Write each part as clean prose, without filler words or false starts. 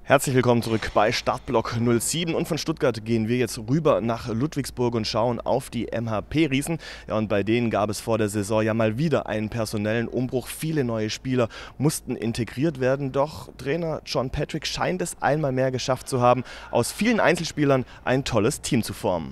Herzlich willkommen zurück bei Startblock 07 und von Stuttgart gehen wir jetzt rüber nach Ludwigsburg und schauen auf die MHP-Riesen. Ja, und bei denen gab es vor der Saison ja mal wieder einen personellen Umbruch. Viele neue Spieler mussten integriert werden, doch Trainer John Patrick scheint es einmal mehr geschafft zu haben, aus vielen Einzelspielern ein tolles Team zu formen.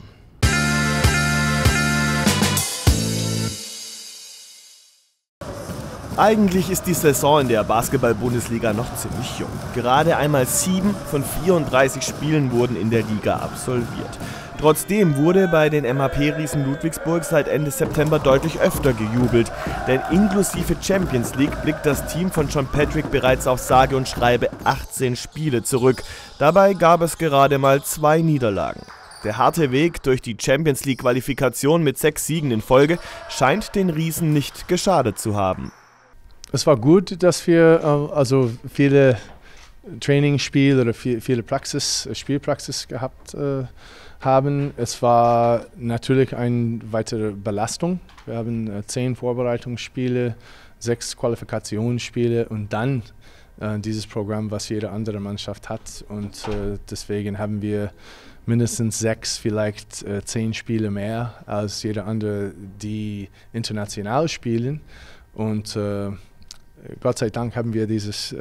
Eigentlich ist die Saison in der Basketball-Bundesliga noch ziemlich jung. Gerade einmal 7 von 34 Spielen wurden in der Liga absolviert. Trotzdem wurde bei den MHP-Riesen Ludwigsburg seit Ende September deutlich öfter gejubelt. Denn inklusive Champions League blickt das Team von John Patrick bereits auf sage und schreibe 18 Spiele zurück. Dabei gab es gerade mal 2 Niederlagen. Der harte Weg durch die Champions League-Qualifikation mit 6 Siegen in Folge scheint den Riesen nicht geschadet zu haben. Es war gut, dass wir viele Trainingsspiele oder viele Spielpraxis gehabt haben. Es war natürlich eine weitere Belastung. Wir haben 10 Vorbereitungsspiele, 6 Qualifikationsspiele und dann dieses Programm, was jede andere Mannschaft hat. Und deswegen haben wir mindestens 6, vielleicht 10 Spiele mehr als jede andere, die international spielen. Und Gott sei Dank haben wir dieses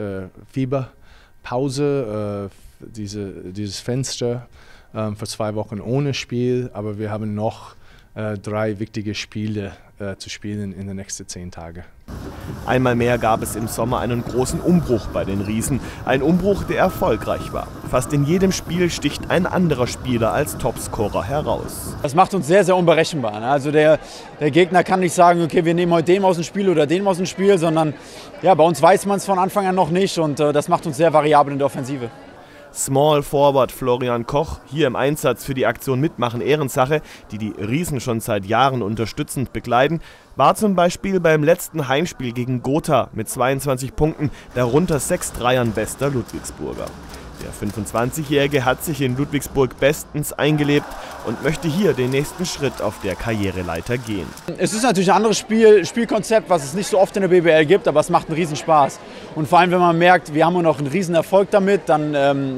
Fieberpause, dieses Fenster für 2 Wochen ohne Spiel, aber wir haben noch 3 wichtige Spiele zu spielen in den nächsten 10 Tagen. Einmal mehr gab es im Sommer einen großen Umbruch bei den Riesen. Ein Umbruch, der erfolgreich war. Fast in jedem Spiel sticht ein anderer Spieler als Topscorer heraus. Das macht uns sehr, sehr unberechenbar. Also der Gegner kann nicht sagen, okay, wir nehmen heute den aus dem Spiel oder den aus dem Spiel, sondern ja, bei uns weiß man es von Anfang an noch nicht und das macht uns sehr variabel in der Offensive. Small Forward Florian Koch, hier im Einsatz für die Aktion Mitmachen Ehrensache, die die Riesen schon seit Jahren unterstützend begleiten, war zum Beispiel beim letzten Heimspiel gegen Gotha mit 22 Punkten, darunter 6 Dreiern bester Ludwigsburger. Der 25-Jährige hat sich in Ludwigsburg bestens eingelebt und möchte hier den nächsten Schritt auf der Karriereleiter gehen. Es ist natürlich ein anderes Spielkonzept, was es nicht so oft in der BBL gibt, aber es macht einen Riesenspaß. Und vor allem, wenn man merkt, wir haben noch einen Riesenerfolg damit, dann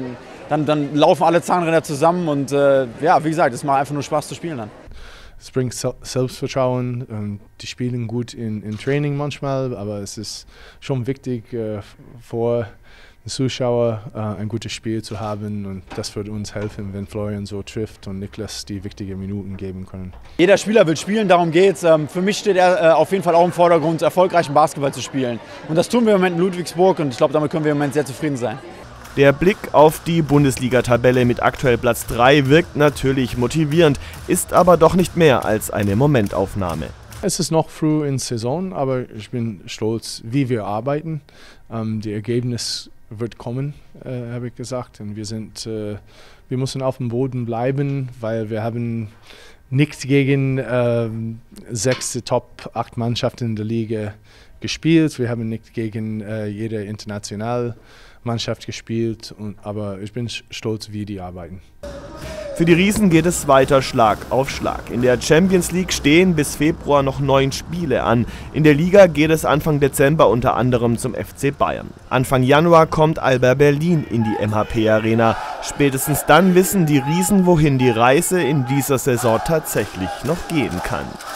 laufen alle Zahnräder zusammen und ja, wie gesagt, es macht einfach nur Spaß zu spielen dann. Es bringt Selbstvertrauen, die spielen gut in Training manchmal, aber es ist schon wichtig vor Zuschauer ein gutes Spiel zu haben und das wird uns helfen, wenn Florian so trifft und Niklas die wichtigen Minuten geben können. Jeder Spieler will spielen, darum geht's. Für mich steht er auf jeden Fall auch im Vordergrund, erfolgreichen Basketball zu spielen. Und das tun wir im Moment in Ludwigsburg und ich glaube, damit können wir im Moment sehr zufrieden sein. Der Blick auf die Bundesliga-Tabelle mit aktuell Platz 3 wirkt natürlich motivierend, ist aber doch nicht mehr als eine Momentaufnahme. Es ist noch früh in der Saison, aber ich bin stolz, wie wir arbeiten. Die Ergebnis wird kommen, habe ich gesagt. Und wir müssen auf dem Boden bleiben, weil wir haben nicht gegen 6 Top 8 Mannschaften in der Liga gespielt. Wir haben nicht gegen jede Internationalmannschaft gespielt, aber ich bin stolz, wie die arbeiten. Für die Riesen geht es weiter Schlag auf Schlag. In der Champions League stehen bis Februar noch 9 Spiele an. In der Liga geht es Anfang Dezember unter anderem zum FC Bayern. Anfang Januar kommt Alba Berlin in die MHP-Arena. Spätestens dann wissen die Riesen, wohin die Reise in dieser Saison tatsächlich noch gehen kann.